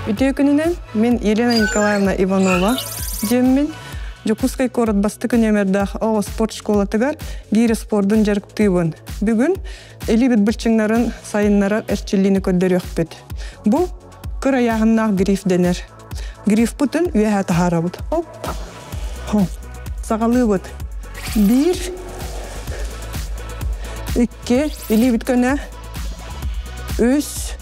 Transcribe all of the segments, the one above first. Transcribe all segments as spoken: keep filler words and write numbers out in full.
Үтө күнүнөн мен Елена Николаевна Иванова, жеммин Жокускай корот басты күнемердах ого спорт школатыгар гири спордун жарыктыыбын. Бүгүн элибит былчыңнарын сайыннарар эрчилини көддөрөкпүт. Бу кыр аяғыннақ гриф денер. Гриф бутын үйәһә тахарабыт. Оп. Хоп. Сағалыбыт. Бир. Икки. Элибит көне. Үс.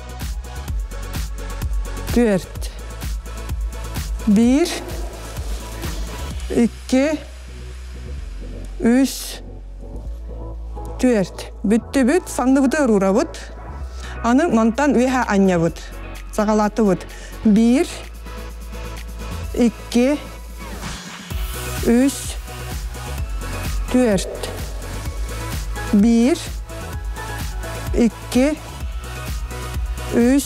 Төрт. Бир. Икки. Үс. Төрт. Бүтті бүт. Санды бұты ұрабыт. Аны мантан үйәһә анябыт. Сағалаты бұд. Бір, икки, үш, төрт. Бір, икки, үш,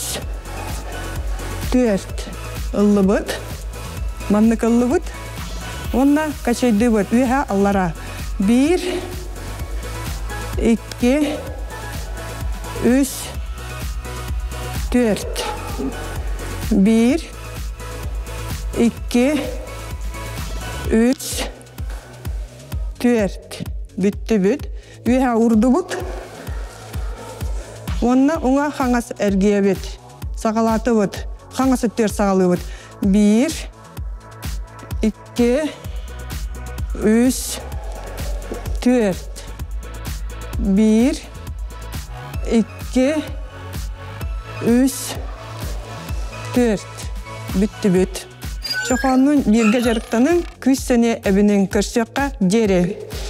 төрт. Ұлы бұд. Маннық ұлы бұд. Онна качайды бұд. Үйәһә аллара. Бір, икки, үш, төрт. Bir, iki, üç, dört. Bitti büt. Üye urdu but. Onna ona hangas ergiye bit. Sağalatı but. Hangas tör sağalı but. Bir, iki, üç, dört. Bir, iki, üç, dört. Bitti büt. Çoğanın birge jarıktanın küs sene ebinin kırşıqqa jere.